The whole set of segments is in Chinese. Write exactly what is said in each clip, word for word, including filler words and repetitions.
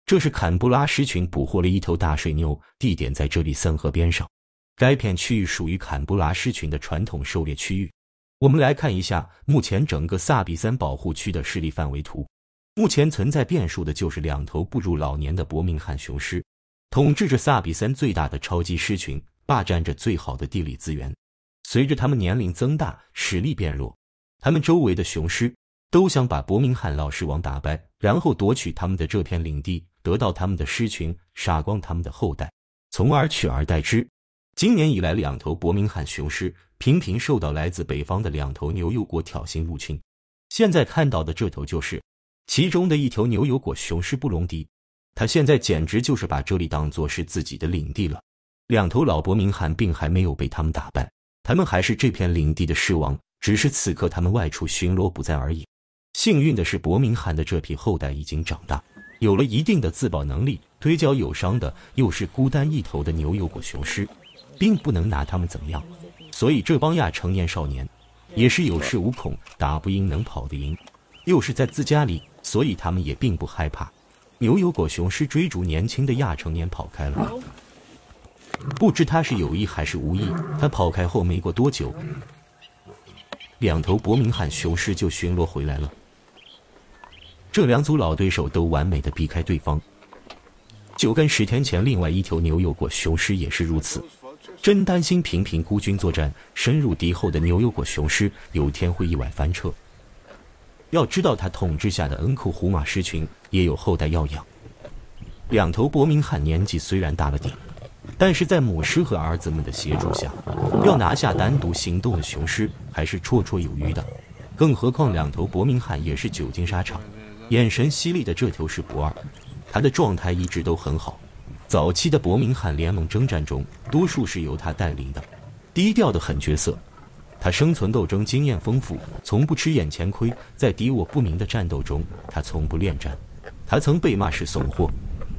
这是坎布拉狮群捕获了一头大水牛，地点在这里森河边上。该片区域属于坎布拉狮群的传统狩猎区域。我们来看一下目前整个萨比森保护区的势力范围图。目前存在变数的就是两头步入老年的伯明翰雄狮，统治着萨比森最大的超级狮群，霸占着最好的地理资源。随着他们年龄增大，实力变弱，他们周围的雄狮都想把伯明翰老狮王打败，然后夺取他们的这片领地，得到他们的狮群，杀光他们的后代，从而取而代之。今年以来，两头伯明翰雄狮频频受到来自北方的两头牛油果挑衅入侵。现在看到的这头就是其中的一头牛油果雄狮布隆迪，他现在简直就是把这里当作是自己的领地了。两头老伯明翰并还没有被他们打败，他们还是这片领地的狮王，只是此刻他们外出巡逻不在而已。幸运的是，伯明翰的这批后代已经长大，有了一定的自保能力，腿脚有伤的又是孤单一头的牛油果雄狮，并不能拿他们怎么样。所以这帮亚成年少年也是有恃无恐，打不赢能跑得赢，又是在自家里，所以他们也并不害怕。牛油果雄狮追逐年轻的亚成年跑开了，不知他是有意还是无意。他跑开后没过多久，两头伯明翰雄狮就巡逻回来了。这两组老对手都完美的避开对方，就跟十天前另外一头牛油果雄狮也是如此。真担心频频孤军作战，深入敌后的牛油果雄狮有天会意外翻车。要知道他统治下的恩库胡马狮群也有后代要养。两头伯明翰年纪虽然大了点，但是在母狮和儿子们的协助下，要拿下单独行动的雄狮还是绰绰有余的。更何况两头伯明翰也是久经沙场，眼神犀利的这头是不二，他的状态一直都很好。早期的伯明翰联盟征战中，多数是由他带领的，低调的很角色。他生存斗争经验丰富，从不吃眼前亏，在敌我不明的战斗中，他从不恋战。他曾被骂是怂货，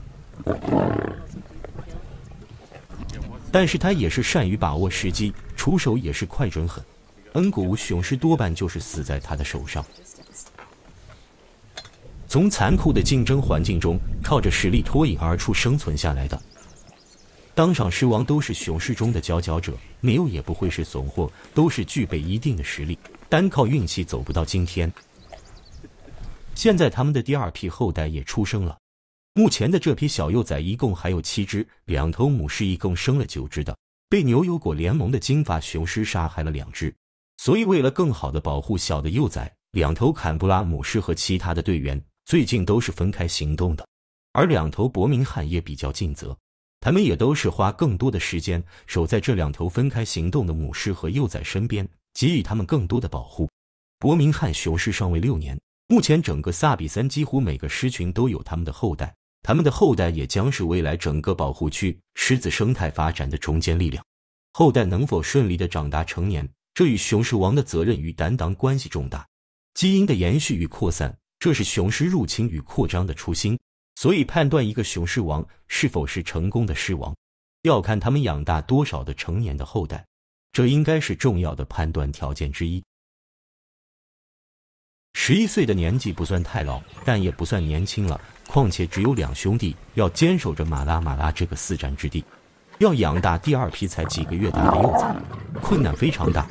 但是他也是善于把握时机，出手也是快准狠。恩古乌雄狮多半就是死在他的手上。从残酷的竞争环境中靠着实力脱颖而出生存下来的，当上狮王都是雄狮中的佼佼者，没有也不会是怂货，都是具备一定的实力，单靠运气走不到今天。现在他们的第二批后代也出生了，目前的这批小幼崽一共还有七只，两头母狮一共生了九只的，被牛油果联盟的金发雄狮杀害了两只。所以为了更好的保护小的幼崽，两头坎布拉母狮和其他的队员最近都是分开行动的，而两头伯明翰也比较尽责，他们也都是花更多的时间守在这两头分开行动的母狮和幼崽身边，给予他们更多的保护。伯明翰雄狮上位六年，目前整个萨比森几乎每个狮群都有他们的后代，他们的后代也将是未来整个保护区狮子生态发展的中坚力量。后代能否顺利的长大成年，这与雄狮王的责任与担当关系重大。基因的延续与扩散，这是雄狮入侵与扩张的初心。所以判断一个雄狮王是否是成功的狮王，要看他们养大多少的成年的后代，这应该是重要的判断条件之一。十一岁的年纪不算太老，但也不算年轻了，况且只有两兄弟要坚守着马拉马拉这个四战之地，要养大第二批才几个月大的幼崽，困难非常大。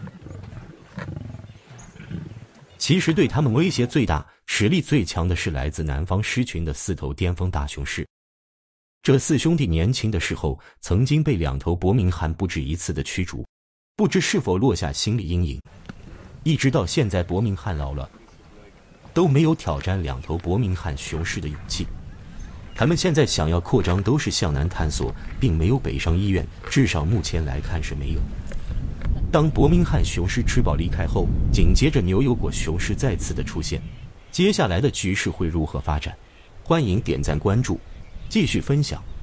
其实对他们威胁最大、实力最强的是来自南方狮群的四头巅峰大雄狮。这四兄弟年轻的时候曾经被两头伯明翰不止一次的驱逐，不知是否落下心理阴影，一直到现在伯明翰老了，都没有挑战两头伯明翰雄狮的勇气。他们现在想要扩张都是向南探索，并没有北上意愿，至少目前来看是没有。当伯明翰雄狮吃饱离开后，紧接着牛油果雄狮再次的出现，接下来的局势会如何发展？欢迎点赞关注，继续分享。